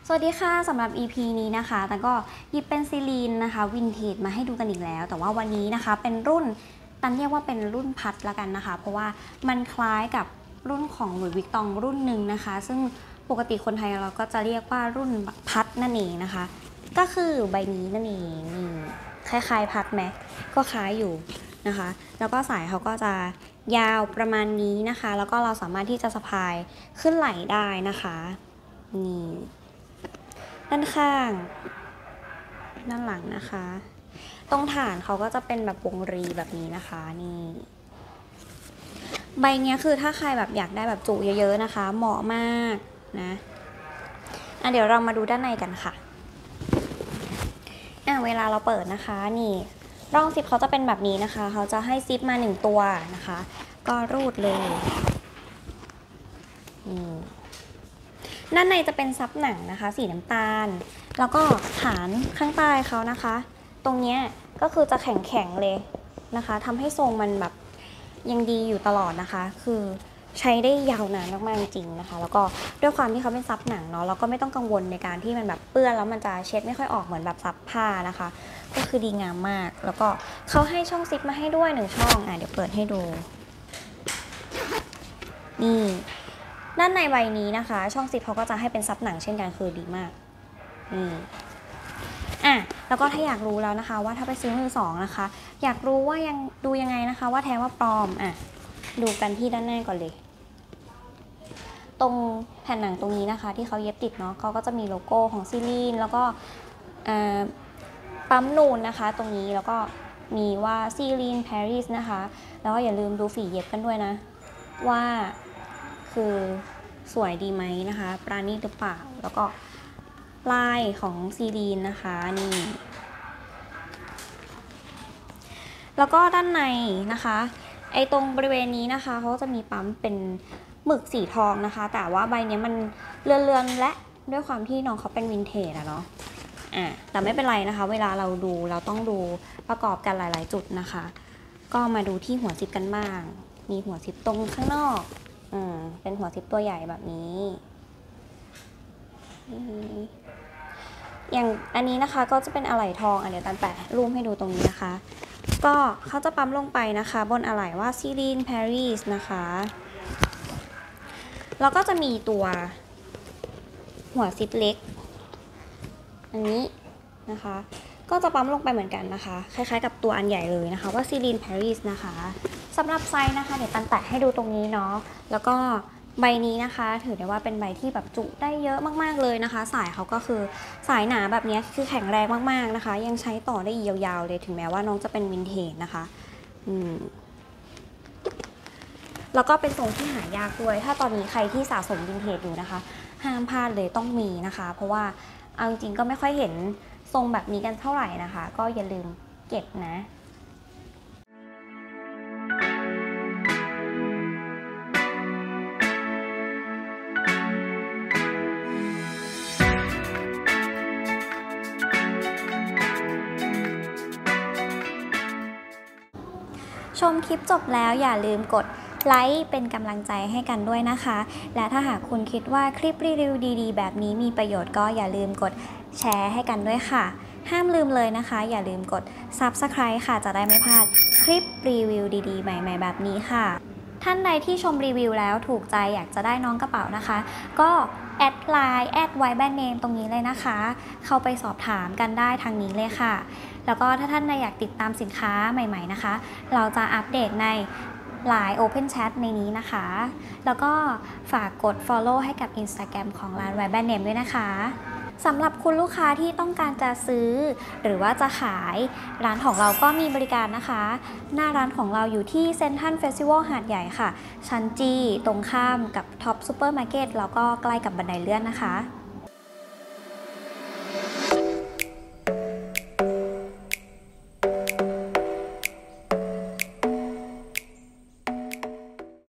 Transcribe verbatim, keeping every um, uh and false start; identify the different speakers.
Speaker 1: สวัสดีค่ะสำหรับ อี พี นี้นะคะแต่ก็หยิบเป็นซีลีนนะคะวินเทจมาให้ดูกันอีกแล้วแต่ว่าวันนี้นะคะเป็นรุ่นตันเรียกว่าเป็นรุ่นพัดละกันนะคะเพราะว่ามันคล้ายกับรุ่นของหลุยส์วิกตองรุ่นหนึ่งนะคะซึ่งปกติคนไทยเราก็จะเรียกว่ารุ่นพัดนั่นเองนะคะก็คือใบนี้นั่นเองนี่คล้ายๆพัดไหมก็คล้ายอยู่นะคะแล้วก็สายเขาก็จะยาวประมาณนี้นะคะแล้วก็เราสามารถที่จะสะพายขึ้นไหล่ได้นะคะนี่ด้านข้างด้านหลังนะคะตรงฐานเขาก็จะเป็นแบบวงรีแบบนี้นะคะนี่ใบนี้คือถ้าใครแบบอยากได้แบบจุเยอะๆนะคะเหมาะมากนะอ่ะเดี๋ยวเรามาดูด้านในกันค่ะอ่ะเวลาเราเปิดนะคะนี่ร่องซิปเขาจะเป็นแบบนี้นะคะเขาจะให้ซิปมาหนึ่งตัวนะคะก็รูดเลยนี่ด้านในจะเป็นซับหนังนะคะสีน้ำตาลแล้วก็ฐานข้างใต้เขานะคะตรงนี้ก็คือจะแข็งๆเลยนะคะทำให้ทรงมันแบบยังดีอยู่ตลอดนะคะคือใช้ได้ยาวนานมากๆจริงๆนะคะแล้วก็ด้วยความที่เขาเป็นซับหนังเนาะเราก็ไม่ต้องกังวลในการที่มันแบบเปื้อนแล้วมันจะเช็ดไม่ค่อยออกเหมือนแบบซับผ้านะคะก็คือดีงามมากแล้วก็เขาให้ช่องซิปมาให้ด้วยหนึ่งช่องอ่ะเดี๋ยวเปิดให้ดูนี่ด้านในใบนี้นะคะช่องซิปเขาก็จะให้เป็นซับหนังเช่นกันคือดีมากนี่อ่ะแล้วก็ถ้าอยากรู้แล้วนะคะว่าถ้าไปซื้อมือสองนะคะอยากรู้ว่ายังดูยังไงนะคะว่าแท้ว่าปลอมอ่ะดูกันที่ด้านหน้าก่อนเลยตรงแผ่นหนังตรงนี้นะคะที่เขาเย็บติดเนาะเขาก็จะมีโลโก้ของซีลีนแล้วก็ปั๊มนูนนะคะตรงนี้แล้วก็มีว่าซีลีนปารีสนะคะแล้วก็อย่าลืมดูฝีเย็บกันด้วยนะว่าคือสวยดีไหมนะคะปราณีตหรือเปล่าแล้วก็ลายของซีลีนนะคะนี่แล้วก็ด้านในนะคะไอตรงบริเวณนี้นะคะเขาจะมีปั๊มเป็นหมึกสีทองนะคะแต่ว่าใบนี้มันเลือนๆและด้วยความที่น้องเขาเป็นวินเทจอะเนาะอ่ะแต่ไม่เป็นไรนะคะเวลาเราดูเราต้องดูประกอบกันหลายๆจุดนะคะก็มาดูที่หัวซิปกันบ้างมีหัวซิปตรงข้างนอกอืมเป็นหัวซิปตัวใหญ่แบบนี้อย่างอันนี้นะคะก็จะเป็นอะไหล่ทองอันเดี๋ยวตันแปะรูปให้ดูตรงนี้นะคะก็เขาจะปั๊มลงไปนะคะบนอะไหล่ว่าซีลีนปารีสนะคะแล้วก็จะมีตัวหัวซิปเล็กอันนี้นะคะก็จะปั๊มลงไปเหมือนกันนะคะคล้ายๆกับตัวอันใหญ่เลยนะคะว่าซีลีนปารีสนะคะสำหรับไซส์นะคะเดี๋ยวตันแตะให้ดูตรงนี้เนาะแล้วก็ใบนี้นะคะถือได้ว่าเป็นใบที่แบบจุได้เยอะมากๆเลยนะคะสายเขาก็คือสายหนาแบบนี้คือแข็งแรงมากๆนะคะยังใช้ต่อได้ยาวๆเลยถึงแม้ว่าน้องจะเป็นวินเทจนะคะอืมแล้วก็เป็นทรงที่หายากด้วยถ้าตอนนี้ใครที่สะสมวินเทจอยู่นะคะห้ามพลาดเลยต้องมีนะคะเพราะว่าเอาจริงๆก็ไม่ค่อยเห็นทรงแบบนี้กันเท่าไหร่นะคะก็อย่าลืมเก็บนะชมคลิปจบแล้วอย่าลืมกดไลค์เป็นกำลังใจให้กันด้วยนะคะและถ้าหากคุณคิดว่าคลิปรีวิวดีๆแบบนี้มีประโยชน์ก็อย่าลืมกดแชร์ให้กันด้วยค่ะห้ามลืมเลยนะคะอย่าลืมกด ซับสไครบ์ ค่ะจะได้ไม่พลาดคลิปรีวิวดีๆใหม่ๆแบบนี้ค่ะท่านใดที่ชมรีวิวแล้วถูกใจอยากจะได้น้องกระเป๋านะคะก็แอดไลน์แอดไว้แบรนด์เนมตรงนี้เลยนะคะเข้าไปสอบถามกันได้ทางนี้เลยค่ะแล้วก็ถ้าท่านใดอยากติดตามสินค้าใหม่ๆนะคะเราจะอัปเดตในไลน์ Open Chat ในนี้นะคะแล้วก็ฝากกด Follow ให้กับ Instagram ของร้านไว้แบรนด์เนมด้วยนะคะสำหรับคุณลูกค้าที่ต้องการจะซื้อหรือว่าจะขายร้านของเราก็มีบริการนะคะหน้าร้านของเราอยู่ที่เซ็นทรัลเฟสติวัลหาดใหญ่ค่ะชั้นจีตรงข้ามกับท็อปซูเปอร์มาร์เก็ตแล้วก็ใกล้กับบันไดเลื่อนนะคะ